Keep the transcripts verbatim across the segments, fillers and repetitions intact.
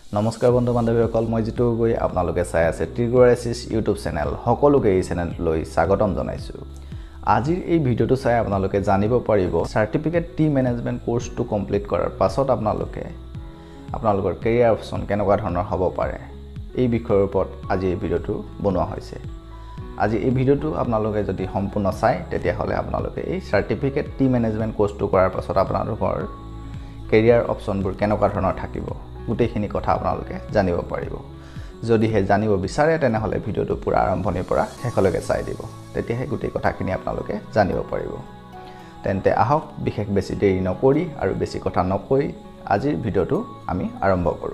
নমস্কাৰ বন্ধু বান্ধৱীসকল মই জিতু গগৈ আপোনালোকে চাই আছে ট্ৰিগৰাইছিছ ইউটিউব চেনেল সকলোকে এই চেনেললৈ স্বাগতম জনাইছোঁ আজিৰ এই ভিডিঅ'টো চাই আপোনালোকে জানিব পাৰিব সাৰ্টিফিকেট টি মেনেজমেন্ট কোৰ্সটো কমপ্লিট কৰাৰ পাছত আপোনালোকে আপোনালোকৰ কেৰিয়াৰ অপচন কেনেকুৱা ধৰণৰ হ'ব পাৰে এই বিষয়ৰ ওপৰত আজি এই ভিডিঅ'টো বনোৱা হৈছে আজি এই ভিডিঅ'টো আপোনালোকে যদি সম্পূৰ্ণ চাই তেতিয়া হলে আপোনালোকে এই সাৰ্টিফিকেট টি মেনেজমেন্ট কোৰ্সটো কৰাৰ পাছত আপোনালোকৰ কেৰিয়াৰ অপচনবোৰ কেনেকুৱা ধৰণৰ থাকিব গুটেখিনি কথা আপোনালোকে জানিব পাৰিব যদি হে জানিব বিচাৰে তেনে হলে ভিডিঅ'টো পুৰা আৰম্ভণিৰ পৰা শেষলৈকে চাই দিব তেতিয়া হে গুটে কথাখিনি আপোনালোকে জানিব পাৰিব তেন্তে আহক বিশেষ বেছি দেৰি নকৰি আৰু বেছি কথা নকৈ আজিৰ ভিডিঅ'টো আমি আৰম্ভ কৰো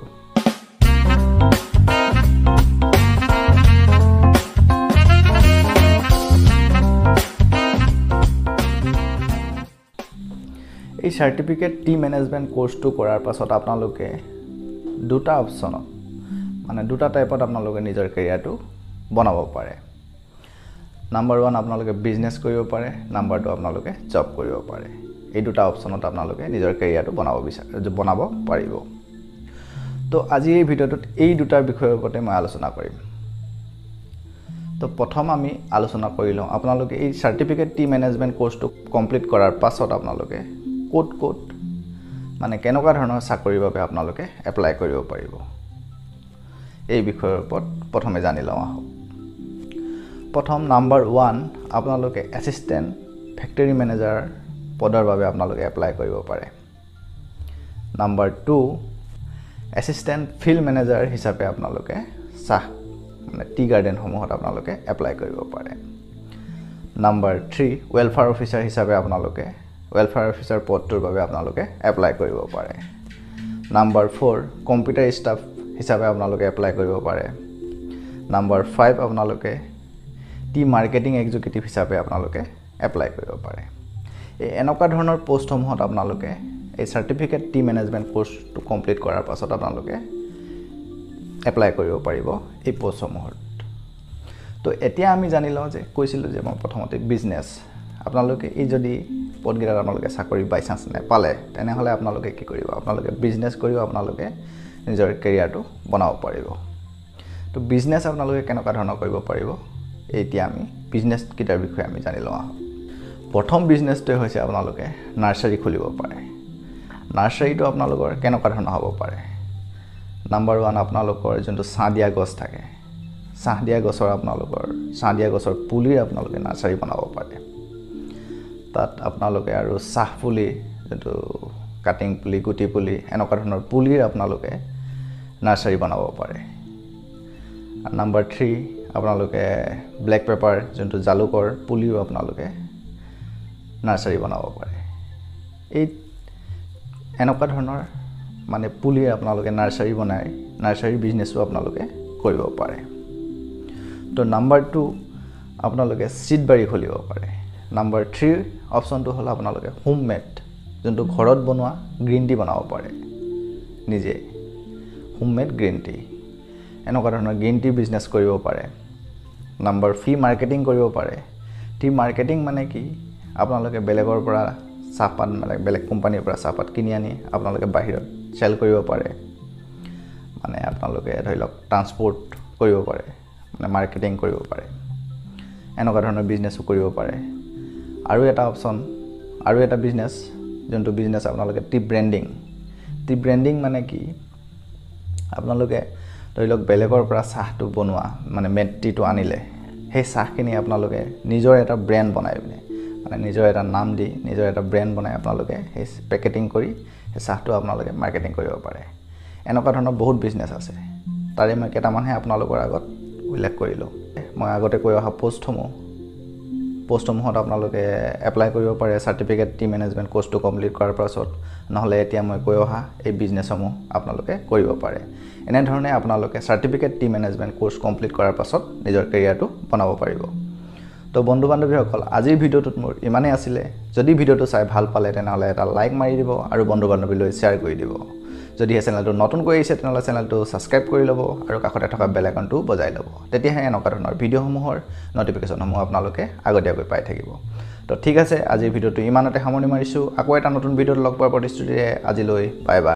এই সাৰ্টিফিকেট টি মেনেজমেন্ট কোৰ্সটো কৰাৰ পাছত আপোনালোকে দুটা অপচন মানে দুটা টাইপত আপোনালোকে নিজৰ কেৰিয়াৰটো বনাব পাৰে নাম্বাৰ ওৱান আপোনালোকে বিজনেস কৰিব পাৰে নাম্বাৰ টু আপোনালোকে জব কৰিব পাৰে এই দুটা অপচনত আপোনালোকে নিজৰ কেৰিয়াৰটো বনাব বিচাৰে বনাব পাৰিব তো আজি এই ভিডিঅ'টোত এই দুটাৰ বিষয়ৰ ওপৰতে মই আলোচনা কৰিম তো প্ৰথম আমি আলোচনা কৰি লওঁ আপোনালোকে এই সাৰ্টিফিকেট টি মেনেজমেন্ট কোৰ্সটো কমপ্লিট কৰাৰ পাছত আপোনালোকে কোড কোড মানে কেনেকুৱা ধৰণৰ চাকৰিৰ বাবে আপোনালোকে এপ্লাই কৰিব পাৰিব এই বিষয়ৰ ওপৰত প্ৰথমে জানি লওঁ আহক প্ৰথম নাম্বাৰ ওৱান আপোনালোকে এসিস্টেন্ট ফেক্টৰী মেনেজাৰ পদৰ বাবে আপোনালোকে এপ্লাই কৰিব পাৰে number two assistant field manager হিচাপে আপোনালোকে চাহ মানে টি গাৰ্ডেন সমূহত আপোনালোকে এপ্লাই কৰিব পাৰে নাম্বাৰ থ্ৰী ওয়েলফেয়াৰ অফিচাৰ হিচাপে আপোনালোকে ওয়েলফেয়াৰ অফিচাৰ পদটোৰ বাবে আপোনালোকে এপ্লাই কৰিব পাৰে নাম্বাৰ ফ'ৰ কম্পিউটাৰ ষ্টাফ হিচাপে আপোনালোকে এপ্লাই কৰিব পাৰে নাম্বাৰ ফাইভ আপোনালোকে টি মাৰ্কেটিং এক্সিকিউটিভ হিচাপে আপোনালোকে এপ্লাই কৰিব পাৰে এই এনেকুৱা ধৰণৰ পোষ্টসমূহত আপোনালোকে এই সাৰ্টিফিকেট টি মেনেজমেন্ট কোৰ্সটো কমপ্লিট কৰাৰ পাছত আপোনালোকে এপ্লাই কৰিব পাৰিব এই পোষ্টসমূহত তো এতিয়া আমি জানি লওঁ যে কৈছিলোঁ যে মই প্ৰথমতে বিজনেস আপোনালোকে এই যদি পদগিৰাত আপোনালোকে চাকৰি বাই চান্স নেপালে তেনে হলে আপোনালোকে কি কৰিব আপোনালোকে বিজনেস কৰিব আপোনালোকে নিজৰ কেৰিয়াৰটো বনাব পাৰিব তো বিজনেস আপোনালোকে কেনেকুৱা ধৰণৰ কৰিব পাৰিব এতিয়া আমি বিজনেস কিটাৰ বিষয়ে আমি জানি লওঁ প্ৰথম বিজনেসটো হৈছে আপোনালোকে নাৰ্সাৰী খুলিব পাৰে নাৰ্সাৰীটো আপোনালোকৰ কেনেকুৱা ধৰণৰ হ'ব পাৰে নাম্বাৰ ওৱান আপোনালোকৰ যোনটো চাহ দিয়া গছ থাকে চাহ দিয়া গছৰ আপোনালোকৰ চাহ দিয়া গছৰ পুলিৰ আপোনালোকে নাৰ্সাৰী বনাব পাৰে তাত আপোনালোকে আৰু চাহ পুলি যেটো কাটিং পুলি গুটি পুলি এনেকুৱা ধৰণৰ পুলিৰ আপোনালোকে নাৰ্সাৰী বনাব পাৰে নাম্বাৰ থ্ৰী আপোনালোকে ব্লেক পেপাৰ যোনটো জালুকৰ পুলিও আপোনালোকে নাৰ্সাৰী বনাব পাৰে এই এনেকুৱা ধৰণৰ মানে পুলিৰ আপোনালোকে নাৰ্সাৰী বনাই নাৰ্সাৰী বিজনেসও আপোনালোকে কৰিব পাৰে তো নাম্বাৰ টু আপোনালোকে সিড বাৰী খুলিব পাৰে নাম্বাৰ থ্ৰী অপচনটো হল আপোনালোকে হোমমেড যোনটো ঘৰত বনোৱা গ্ৰীণ টি বনাব পাৰে নিজে হোমমেড গ্ৰীণ টি এনেকুৱা ধৰণৰ গ্ৰীণ টি বিজনেস কৰিব পাৰে নাম্বাৰ ফি মাৰ্কেটিং কৰিব পাৰে টি মাৰ্কেটিং মানে কি আপোনালোকে বেলেগৰ পৰা চাহপাত মানে বেলেগ কোম্পানীৰ পৰা চাহপাত কিনি আনি আপোনালোকে বাহিৰত চেল কৰিব পাৰে মানে আপোনালোকে ধৰি লওক ট্ৰান্সপোৰ্ট কৰিব পাৰে মানে মাৰ্কেটিং কৰিব পাৰে এনেকুৱা ধৰণৰ বিজনেসও কৰিব পাৰে আৰু এটা অপচন আৰু এটা বিজনেস যোনটো বিজনেস আপোনালোকে টি ব্ৰেন্ডিং টি ব্ৰেন্ডিং মানে কি আপোনালোকে ধৰি লওক বেলেগৰ পৰা চাহটো বনোৱা মানে মেট্টিটো আনিলে সেই চাহখিনি আপোনালোকে নিজৰ এটা ব্ৰেন্ড বনাই পিনে মানে নিজৰ এটা নাম দি নিজৰ এটা ব্ৰেন্ড বনাই আপোনালোকে সেই পেকেটিং কৰি সেই চাহটো আপোনালোকে মাৰ্কেটিং কৰিব পাৰে এনেকুৱা ধৰণৰ বহুত বিজনেস আছে তাৰে মই কেইটামানহে আপোনালোকৰ আগত উল্লেখ কৰিলোঁ মই আগতে কৈ অহা পোষ্টসমূহ পোষ্টসমূহত আপোনালোকে এপ্লাই কৰিব পাৰে সাৰ্টিফিকেট টি মেনেজমেন্ট কোৰ্সটো কমপ্লিট কৰাৰ পাছত নহলে এতিয়া মই কৈ অহা এই বিজনেসসমূহ আপোনালোকে কৰিব পাৰে এনে ধৰণে আপোনালোকে certificate tea management course complete কৰাৰ পাছত নিজৰ কেৰিয়াৰটো বনাব পাৰিব তো বন্ধু বান্ধৱীসকল আজিৰ ভিডিঅ'টোত মোৰ ইমানেই আছিল যদি ভিডিঅ'টো চাই ভাল পালে তেনেহলে এটা লাইক মাৰি দিব আৰু বন্ধু বান্ধৱীলৈ শ্বেয়াৰ কৰি দিব যদি এই চেনেলটো নতুনকৈ আহিছে তেনেহলে চেনেলটো সাবস্ক্ৰাইব কৰি ল'ব আৰু কাষতে থকা বেল আইকনটো বজাই ল'ব তেতিয়াহে এনেকুৱা ধৰণৰ ভিডিঅ'সমূহৰ নটিফিকেশনসমূহ আপোনালোকে আগতীয়াকৈ পাই থাকিব তো ঠিক আছে আজিৰ ভিডিঅ'টো ইমানতে সামৰণি মাৰিছো আকৌ এটা নতুন ভিডিঅ'ত লগ পোৱাৰ প্ৰতিশ্ৰুতিৰে আজিলৈ বাই বাই